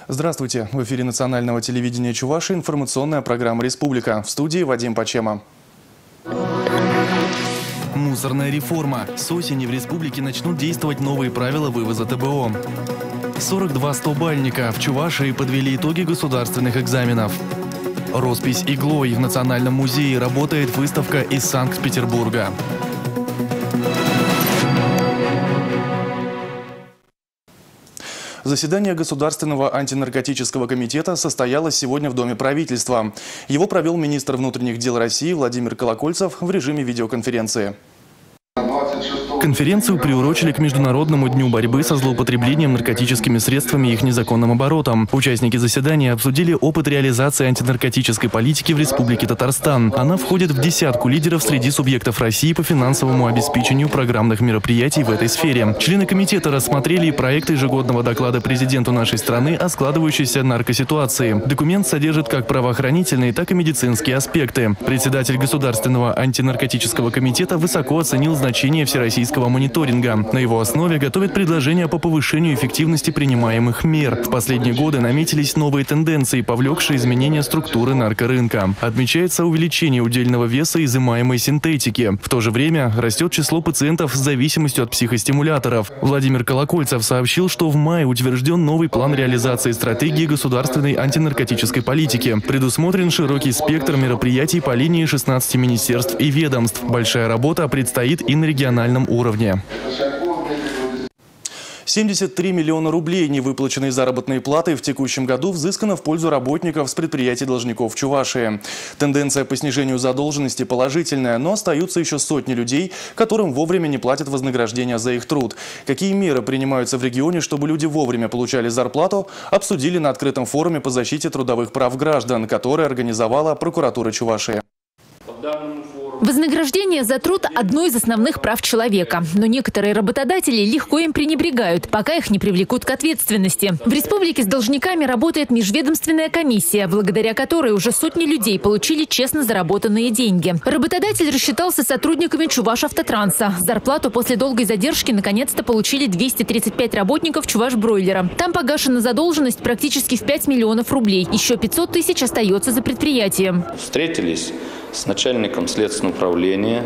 Здравствуйте! В эфире национального телевидения Чувашии информационная программа «Республика». В студии Вадим Пачема. Мусорная реформа. С осени в республике начнут действовать новые правила вывоза ТБО. 42 100-бальника в Чувашии подвели итоги государственных экзаменов. Роспись иглой. В Национальном музее работает выставка из Санкт-Петербурга. Заседание Государственного антинаркотического комитета состоялось сегодня в Доме правительства. Его провел министр внутренних дел России Владимир Колокольцев в режиме видеоконференции. Конференцию приурочили к Международному дню борьбы со злоупотреблением наркотическими средствами и их незаконным оборотом. Участники заседания обсудили опыт реализации антинаркотической политики в Республике Татарстан. Она входит в десятку лидеров среди субъектов России по финансовому обеспечению программных мероприятий в этой сфере. Члены комитета рассмотрели проект ежегодного доклада президенту нашей страны о складывающейся наркоситуации. Документ содержит как правоохранительные, так и медицинские аспекты. Председатель Государственного антинаркотического комитета высоко оценил значение всероссийского мониторинга. На его основе готовят предложения по повышению эффективности принимаемых мер. В последние годы наметились новые тенденции, повлекшие изменения структуры наркорынка. Отмечается увеличение удельного веса изымаемой синтетики. В то же время растет число пациентов с зависимостью от психостимуляторов. Владимир Колокольцев сообщил, что в мае утвержден новый план реализации стратегии государственной антинаркотической политики. Предусмотрен широкий спектр мероприятий по линии 16 министерств и ведомств. Большая работа предстоит и на региональном уровне. 73 миллиона рублей невыплаченной заработной платы в текущем году взыскано в пользу работников с предприятий должников Чувашии. Тенденция по снижению задолженности положительная, но остаются еще сотни людей, которым вовремя не платят вознаграждения за их труд. Какие меры принимаются в регионе, чтобы люди вовремя получали зарплату, обсудили на открытом форуме по защите трудовых прав граждан, который организовала прокуратура Чувашии. Вознаграждение за труд – одно из основных прав человека. Но некоторые работодатели легко им пренебрегают, пока их не привлекут к ответственности. В республике с должниками работает межведомственная комиссия, благодаря которой уже сотни людей получили честно заработанные деньги. Работодатель рассчитался с сотрудниками Чувашавтотранса. Зарплату после долгой задержки наконец-то получили 235 работников Чувашбройлера. Там погашена задолженность практически в 5 миллионов рублей. Еще 500 тысяч остается за предприятием. Встретились с начальником следственного управления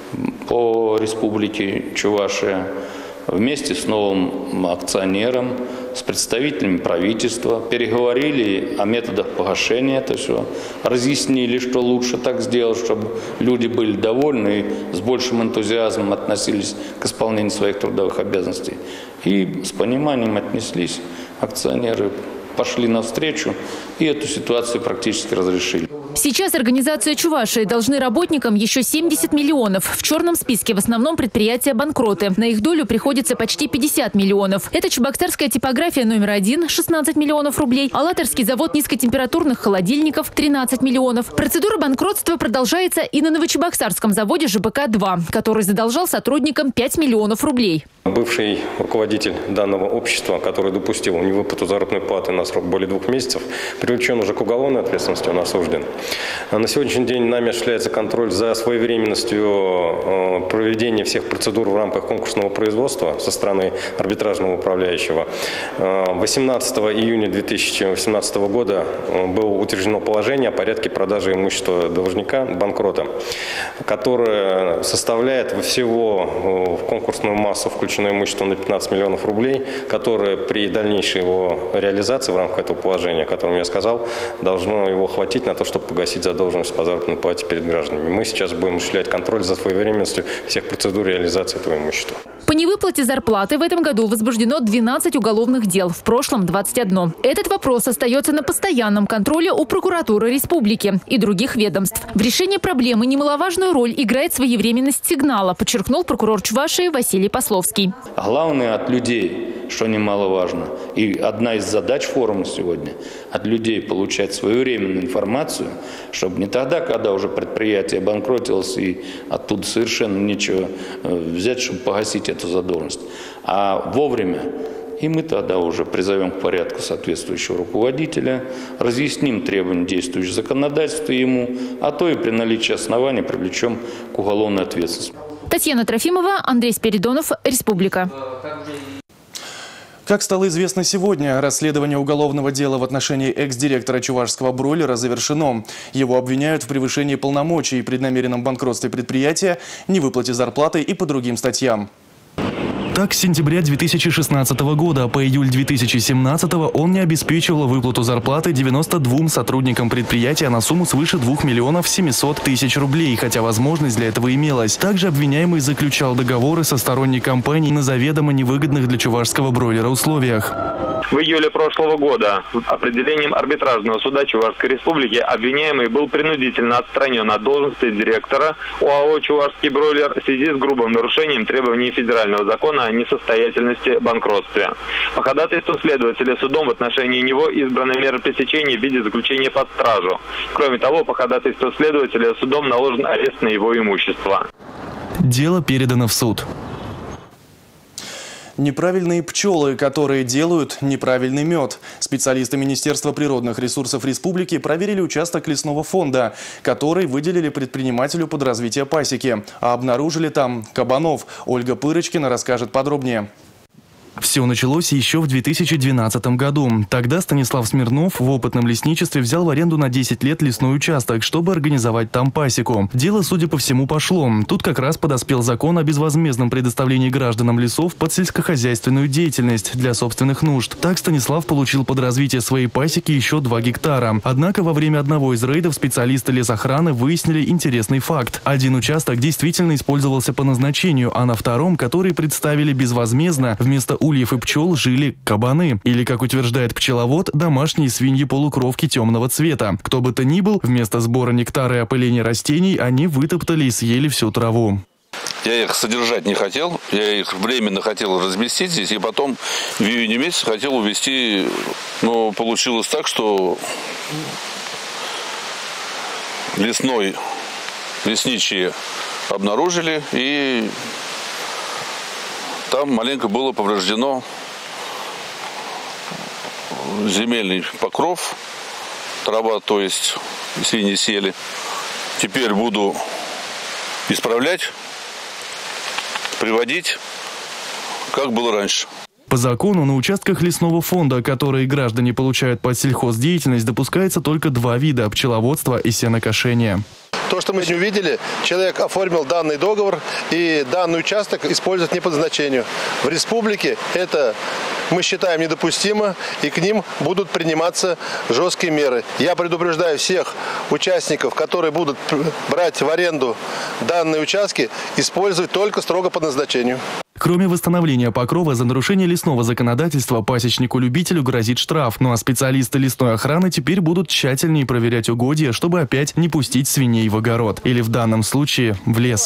по республике Чувашия, вместе с новым акционером, с представителями правительства, переговорили о методах погашения, это все, разъяснили, что лучше так сделать, чтобы люди были довольны и с большим энтузиазмом относились к исполнению своих трудовых обязанностей. И с пониманием отнеслись акционеры, пошли навстречу и эту ситуацию практически разрешили. Сейчас организация Чувашии должны работникам еще 70 миллионов. В черном списке в основном предприятия-банкроты. На их долю приходится почти 50 миллионов. Это Чебоксарская типография номер 1 – 16 миллионов рублей. Алатырский завод низкотемпературных холодильников – 13 миллионов. Процедура банкротства продолжается и на Новочебоксарском заводе ЖБК-2, который задолжал сотрудникам 5 миллионов рублей. Бывший руководитель данного общества, который допустил невыплату заработной платы на срок более 2 месяцев, привлечен уже к уголовной ответственности, он осужден. На сегодняшний день нами осуществляется контроль за своевременностью проведения всех процедур в рамках конкурсного производства со стороны арбитражного управляющего. 18 июня 2018 года было утверждено положение о порядке продажи имущества должника, банкрота, которое составляет всего в конкурсную массу включено имущество на 15 миллионов рублей, которое при дальнейшей его реализации в рамках этого положения, о котором я сказал, должно его хватить на то, чтобы погасить задолженность по заработной плате перед гражданами. Мы сейчас будем осуществлять контроль за своевременностью всех процедур реализации этого имущества. По невыплате зарплаты в этом году возбуждено 12 уголовных дел, в прошлом 21. Этот вопрос остается на постоянном контроле у прокуратуры республики и других ведомств. В решении проблемы немаловажную роль играет своевременность сигнала, подчеркнул прокурор Чувашии Василий Пословский. Главное от людей, что немаловажно, и одна из задач форума сегодня – от людей получать своевременную информацию, чтобы не тогда, когда уже предприятие банкротилось и оттуда совершенно нечего взять, чтобы погасить эту задолженность, а вовремя. И мы тогда уже призовем к порядку соответствующего руководителя, разъясним требования действующего законодательства ему, а то и при наличии оснований привлечем к уголовной ответственности. Татьяна Трофимова, Андрей Спиридонов, Республика. Как стало известно сегодня, расследование уголовного дела в отношении экс-директора чувашского бройлера завершено. Его обвиняют в превышении полномочий, преднамеренном банкротстве предприятия, невыплате зарплаты и по другим статьям. Так, с сентября 2016 года по июль 2017 он не обеспечивал выплату зарплаты 92 сотрудникам предприятия на сумму свыше 2 миллионов 700 тысяч рублей, хотя возможность для этого имелась. Также обвиняемый заключал договоры со сторонней компанией на заведомо невыгодных для чувашского бройлера условиях. В июле прошлого года определением арбитражного суда Чувашской Республики обвиняемый был принудительно отстранен от должности директора ОАО «Чувашский бройлер» в связи с грубым нарушением требований федерального закона о несостоятельности банкротстве. По ходатайству следователя судом в отношении него избрана мера пресечения в виде заключения под стражу. Кроме того, по ходатайству следователя судом наложен арест на его имущество. Дело передано в суд. Неправильные пчелы, которые делают неправильный мед. Специалисты Министерства природных ресурсов республики проверили участок лесного фонда, который выделили предпринимателю под развитие пасеки. А обнаружили там кабанов. Ольга Пырочкина расскажет подробнее. Все началось еще в 2012 году. Тогда Станислав Смирнов в опытном лесничестве взял в аренду на 10 лет лесной участок, чтобы организовать там пасеку. Дело, судя по всему, пошло. Тут как раз подоспел закон о безвозмездном предоставлении гражданам лесов под сельскохозяйственную деятельность для собственных нужд. Так Станислав получил под развитие своей пасеки еще 2 гектара. Однако во время одного из рейдов специалисты лесохраны выяснили интересный факт. Один участок действительно использовался по назначению, а на втором, который представили безвозмездно, вместо ульев и пчел жили кабаны. Или, как утверждает пчеловод, домашние свиньи-полукровки темного цвета. Кто бы то ни был, вместо сбора нектара и опыления растений они вытоптали и съели всю траву. Я их содержать не хотел, я их временно хотел разместить здесь, и потом в июне месяце хотел увезти, но получилось так, что лесничие обнаружили, и там маленько было повреждено земельный покров, трава, то есть свиньи сели. Теперь буду исправлять, приводить, как было раньше. По закону на участках лесного фонда, которые граждане получают под сельхоздеятельность, допускается только 2 вида – пчеловодство и сенокошение. То, что мы сегодня увидели, человек оформил данный договор и данный участок использует не по назначению. В республике это мы считаем недопустимо, и к ним будут приниматься жесткие меры. Я предупреждаю всех участников, которые будут брать в аренду данные участки, использовать только строго по назначению. Кроме восстановления покрова, за нарушение лесного законодательства пасечнику-любителю грозит штраф. Ну а специалисты лесной охраны теперь будут тщательнее проверять угодья, чтобы опять не пустить свиней в огород. Или в данном случае в лес.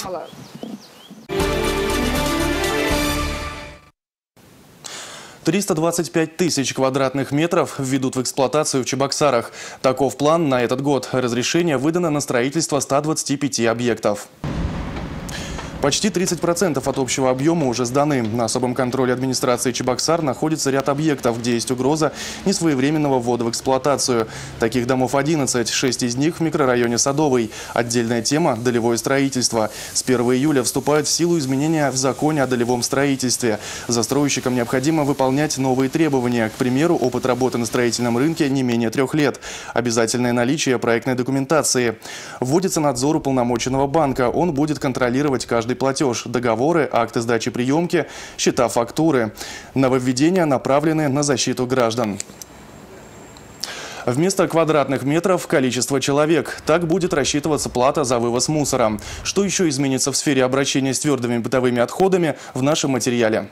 $325 тысяч квадратных метров введут в эксплуатацию в Чебоксарах. Таков план на этот год. Разрешение выдано на строительство 125 объектов. Почти 30% от общего объема уже сданы. На особом контроле администрации Чебоксар находится ряд объектов, где есть угроза несвоевременного ввода в эксплуатацию. Таких домов 11, 6 из них в микрорайоне Садовый. Отдельная тема – долевое строительство. С 1 июля вступают в силу изменения в законе о долевом строительстве. Застройщикам необходимо выполнять новые требования. К примеру, опыт работы на строительном рынке не менее 3 лет. Обязательное наличие проектной документации. Вводится надзор уполномоченного банка. Он будет контролировать каждый платеж, договоры, акты сдачи приемки, счета, фактуры. Нововведения направлены на защиту граждан. Вместо квадратных метров – количество человек. Так будет рассчитываться плата за вывоз мусора. Что еще изменится в сфере обращения с твердыми бытовыми отходами – в нашем материале.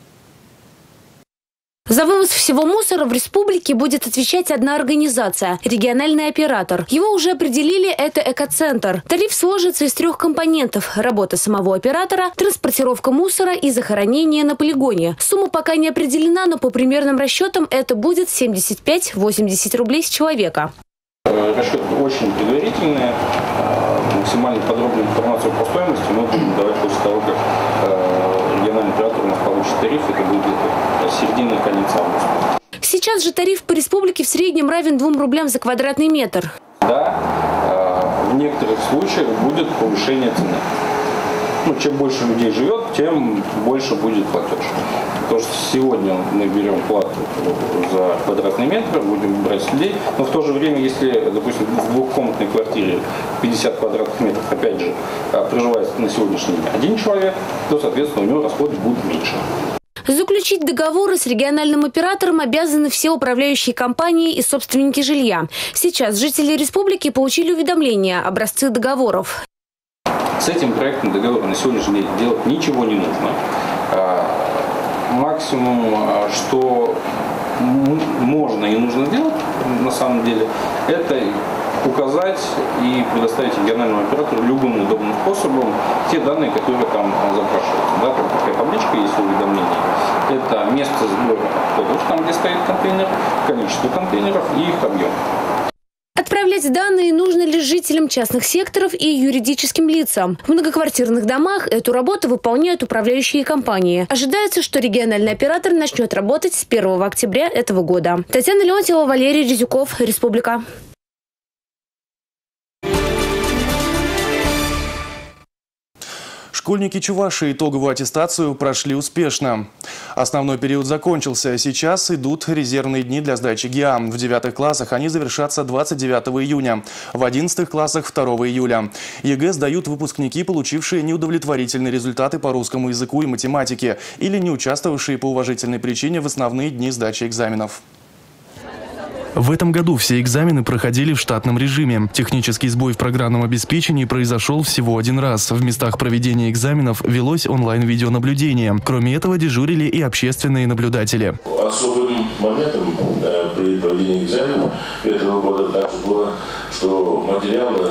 За вывоз всего мусора в республике будет отвечать одна организация – региональный оператор. Его уже определили – это экоцентр. Тариф сложится из 3 компонентов – работа самого оператора, транспортировка мусора и захоронение на полигоне. Сумма пока не определена, но по примерным расчетам это будет 75-80 рублей с человека. Расчет очень предварительный. Максимально подробную информацию по стоимости мы будем давать после того, как региональный оператор у нас получит тариф. Это будет середина и конец августа. Сейчас же тариф по республике в среднем равен 2 рублям за квадратный метр. Да, в некоторых случаях будет повышение цены. чем больше людей живет, тем больше будет платеж. Потому что сегодня мы берем плату за квадратный метр, будем брать людей, но в то же время, если, допустим, в двухкомнатной квартире 50 квадратных метров, опять же, проживает на сегодняшний день один человек, то, соответственно, у него расходы будут меньше. Заключить договоры с региональным оператором обязаны все управляющие компании и собственники жилья. Сейчас жители республики получили уведомления, образцы договоров. С этим проектом договора на сегодняшний день делать ничего не нужно. Максимум, что можно и нужно делать, на самом деле, это указать и предоставить региональному оператору любым удобным способом те данные, которые там запрашиваются. Да, там такая табличка есть в уведомлении. Это место сбора отходов, там где стоит контейнер, количество контейнеров и их объем. Отправлять данные нужно лишь жителям частных секторов и юридическим лицам. В многоквартирных домах эту работу выполняют управляющие компании. Ожидается, что региональный оператор начнет работать с 1 октября этого года. Татьяна Леонтьева, Валерий Резюков, Республика. Школьники Чувашии итоговую аттестацию прошли успешно. Основной период закончился. Сейчас идут резервные дни для сдачи ГИА. В 9 классах они завершатся 29 июня, в 11 классах 2 июля. ЕГЭ сдают выпускники, получившие неудовлетворительные результаты по русскому языку и математике или не участвовавшие по уважительной причине в основные дни сдачи экзаменов. В этом году все экзамены проходили в штатном режиме. Технический сбой в программном обеспечении произошел всего один раз. В местах проведения экзаменов велось онлайн-видеонаблюдение. Кроме этого, дежурили и общественные наблюдатели. Особым моментом при проведении экзаменов этого года также было, что материалы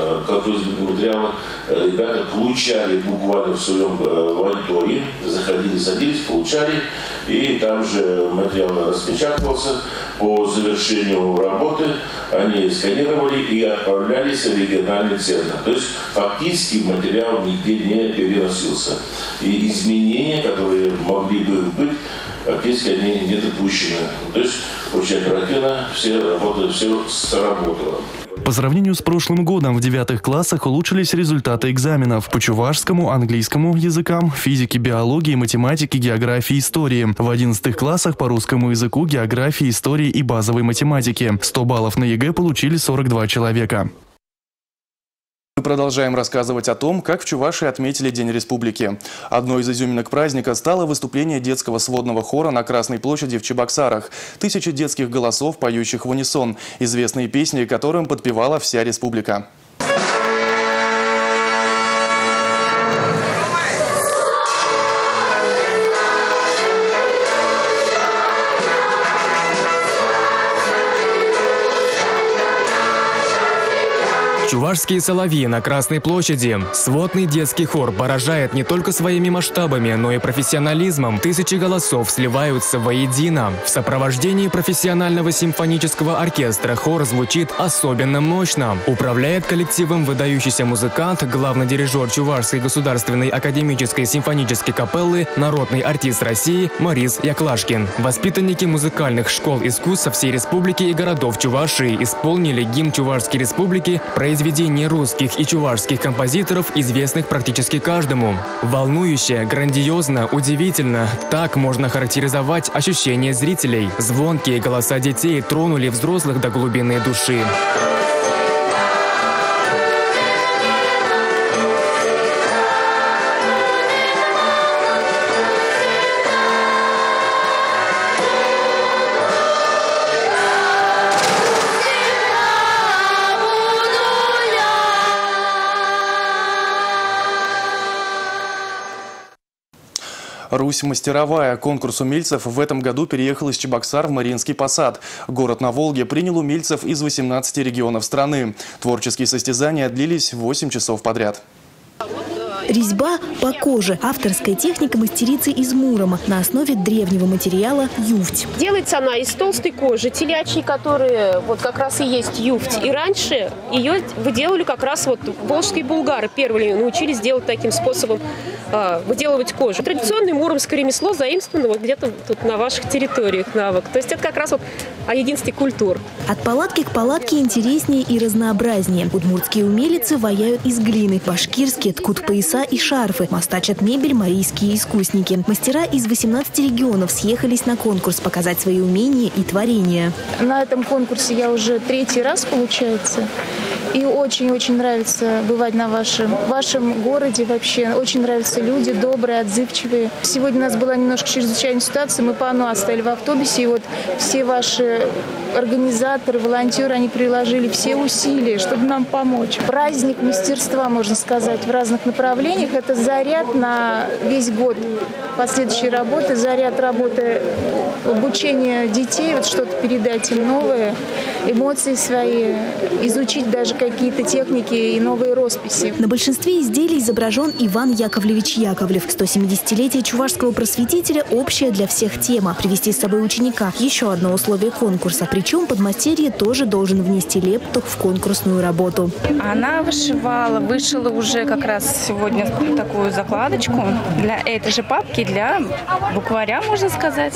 ребята получали буквально в своем мониторе, заходили, садились, получали, и там же материал распечатывался. По завершению работы они сканировали и отправлялись в региональный центр. То есть фактически материал нигде не переносился. И изменения, которые могли бы быть, фактически они не допущены. То есть очень оперативно все работы, все сработало. По сравнению с прошлым годом в 9 классах улучшились результаты экзаменов по чувашскому, английскому языкам, физике, биологии, математике, географии, истории. В 11 классах по русскому языку, географии, истории и базовой математике. 100 баллов на ЕГЭ получили 42 человека. Мы продолжаем рассказывать о том, как в Чувашии отметили День Республики. Одной из изюминок праздника стало выступление детского сводного хора на Красной площади в Чебоксарах. Тысячи детских голосов, поющих в унисон. Известные песни, которым подпевала вся республика. Чувашские соловьи на Красной площади. Сводный детский хор поражает не только своими масштабами, но и профессионализмом. Тысячи голосов сливаются воедино. В сопровождении профессионального симфонического оркестра хор звучит особенно мощно. Управляет коллективом выдающийся музыкант, главный дирижер Чувашской государственной академической симфонической капеллы, народный артист России Марис Яклашкин. Воспитанники музыкальных школ искусств со всей республики и городов Чувашии исполнили гимн Чувашской республики, произведение русских и чувашских композиторов, известных практически каждому. Волнующе, грандиозно, удивительно. Так можно характеризовать ощущения зрителей. Звонкие голоса детей тронули взрослых до глубины души. Русь мастеровая. Конкурс умельцев в этом году переехал из Чебоксар в Мариинский Посад. Город на Волге принял умельцев из 18 регионов страны. Творческие состязания длились 8 часов подряд. Резьба по коже. Авторская техника мастерицы из Мурома на основе древнего материала юфть. Делается она из толстой кожи, телячьей, которая вот как раз и есть юфть. И раньше ее выделывали как раз вот волжские булгары. Первые научились делать таким способом выделывать кожу. Традиционное муромское ремесло заимствовано вот где-то тут на ваших территориях навык. То есть это как раз вот о единстве культур. От палатки к палатке интереснее и разнообразнее. Удмуртские умелицы ваяют из глины, башкирские ткут пояса паруса и шарфы, мастачат мебель марийские искусники. Мастера из 18 регионов съехались на конкурс показать свои умения и творения. На этом конкурсе я уже 3-й раз, получается. И очень-очень нравится бывать на вашем городе вообще. Очень нравятся люди, добрые, отзывчивые. Сегодня у нас была немножко чрезвычайная ситуация. Мы по АНО оставили в автобусе. И вот все ваши организаторы, волонтеры, они приложили все усилия, чтобы нам помочь. Праздник мастерства, можно сказать, в разных направлениях. Это заряд на весь год последующей работы, заряд работы, обучения детей, вот что-то передать им новое, эмоции свои, изучить даже какие-то техники и новые росписи. На большинстве изделий изображен Иван Яковлевич Яковлев. 170-летие чувашского просветителя – общая для всех тема – привести с собой ученика. Еще одно условие конкурса. Причем подмастерье тоже должен внести лепту в конкурсную работу. Она вышила уже как раз сегодня такую закладочку для этой же папки, для букваря, можно сказать.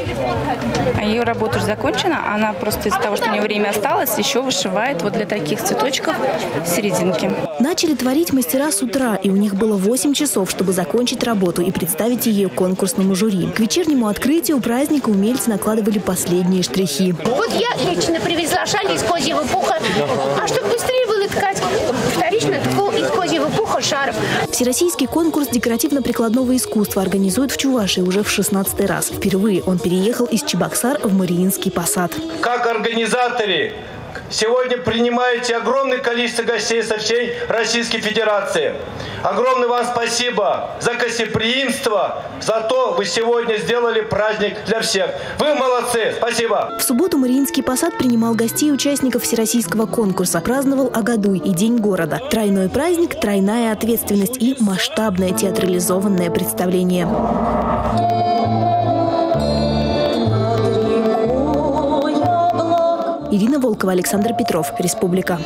Ее работа уже закончена. Она просто из-за того, что у нее время осталось, еще вышивает вот для таких цветочков серединки. Начали творить мастера с утра, и у них было 8 часов, чтобы закончить работу и представить ее конкурсному жюри. К вечернему открытию праздника умельцы накладывали последние штрихи. Вот я лично привезла шаль из козьего пуха, а чтобы быстрее было ткать, вторично ткал из козьего пуха шарф. Всероссийский конкурс декоративно-прикладного искусства организуют в Чувашии уже в 16-й раз. Впервые он переехал из Чебоксар в Мариинский посад. Как организаторы сегодня принимаете огромное количество гостей со всей Российской Федерации. Огромное вам спасибо за гостеприимство, за то, вы сегодня сделали праздник для всех. Вы молодцы, спасибо. В субботу Мариинский посад принимал гостей участников всероссийского конкурса, праздновал Агадуй и День города. Тройной праздник, тройная ответственность и масштабное театрализованное представление. Ирина Волкова, Александр Петров, Республика.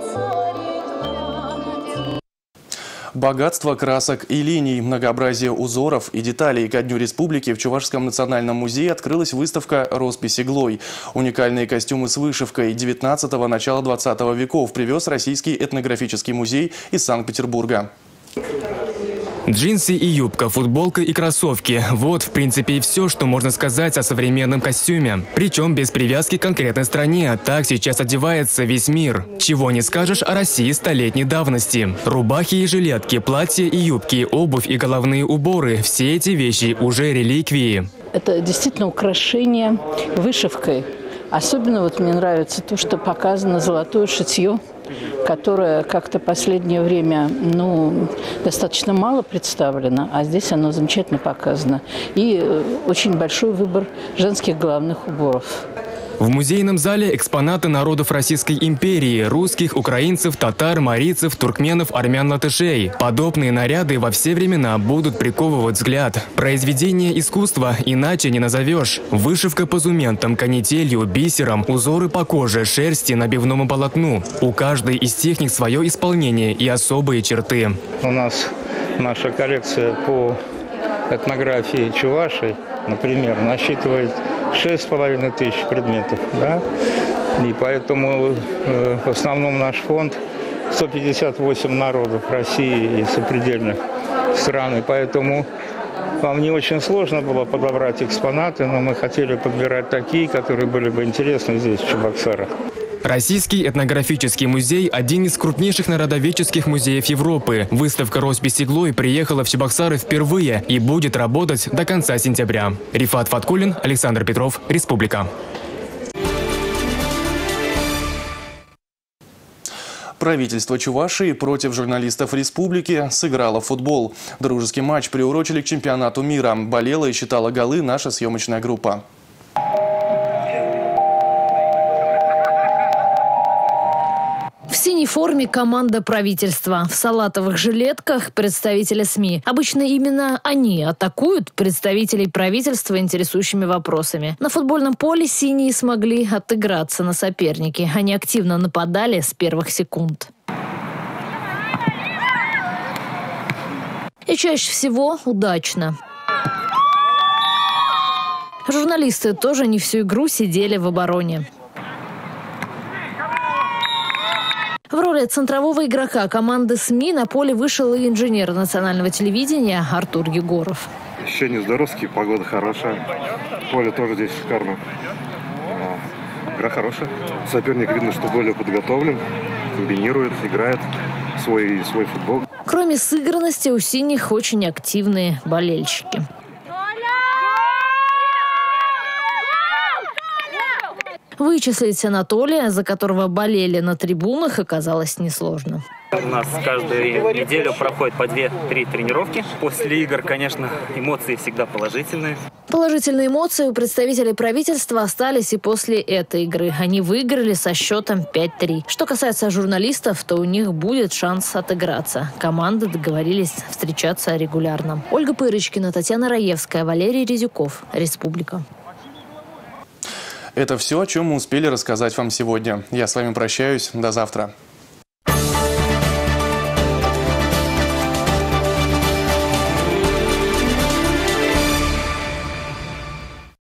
Богатство красок и линий, многообразие узоров и деталей. Ко Дню Республики в Чувашском национальном музее открылась выставка «Роспись иглой». Уникальные костюмы с вышивкой 19-го, начала 20 веков привез Российский этнографический музей из Санкт-Петербурга. Джинсы и юбка, футболка и кроссовки – вот, в принципе, и все, что можно сказать о современном костюме. Причем без привязки к конкретной стране. Так сейчас одевается весь мир. Чего не скажешь о России столетней давности. Рубахи и жилетки, платья и юбки, обувь и головные уборы – все эти вещи уже реликвии. Это действительно украшение вышивкой. Особенно вот мне нравится то, что показано золотое шитье, которое как-то в последнее время достаточно мало представлено, а здесь оно замечательно показано. И очень большой выбор женских головных уборов. В музейном зале экспонаты народов Российской империи – русских, украинцев, татар, марийцев, туркменов, армян, латышей. Подобные наряды во все времена будут приковывать взгляд. Произведение искусства иначе не назовешь. Вышивка позументом, канителью, бисером, узоры по коже, шерсти, набивному полотну. У каждой из техник свое исполнение и особые черты. У нас наша коллекция по этнографии Чувашии, например, насчитывает 6500 предметов, да? И поэтому в основном наш фонд 158 народов России и сопредельных стран, и поэтому вам не очень сложно было подобрать экспонаты, но мы хотели подбирать такие, которые были бы интересны здесь, в Чебоксарах. Российский этнографический музей – один из крупнейших народоведческих музеев Европы. Выставка «Роспись иглой» приехала в Чебоксары впервые и будет работать до конца сентября. Рифат Фаткулин, Александр Петров, Республика. Правительство Чувашии против журналистов республики сыграло в футбол. Дружеский матч приурочили к чемпионату мира. Болела и считала голы наша съемочная группа. В синей форме команда правительства. В салатовых жилетках представители СМИ. Обычно именно они атакуют представителей правительства интересующими вопросами. На футбольном поле синие смогли отыграться на сопернике. Они активно нападали с первых секунд. И чаще всего удачно. Журналисты тоже не всю игру сидели в обороне. В В роли центрового игрока команды СМИ на поле вышел и инженер национального телевидения Артур Егоров. Ощущения здоровские, погода хорошая. Поле тоже здесь шикарно. Игра хорошая. Соперник, видно, что более подготовлен, комбинирует, играет свой футбол. Кроме сыгранности, у синих очень активные болельщики. Вычислить Анатолия, за которого болели на трибунах, оказалось несложно. У нас каждую неделю проходит по 2-3 тренировки. После игр, конечно, эмоции всегда положительные. Положительные эмоции у представителей правительства остались и после этой игры. Они выиграли со счетом 5-3. Что касается журналистов, то у них будет шанс отыграться. Команды договорились встречаться регулярно. Ольга Пырочкина, Татьяна Раевская, Валерий Резюков. Республика. Это все, о чем мы успели рассказать вам сегодня. Я с вами прощаюсь. До завтра.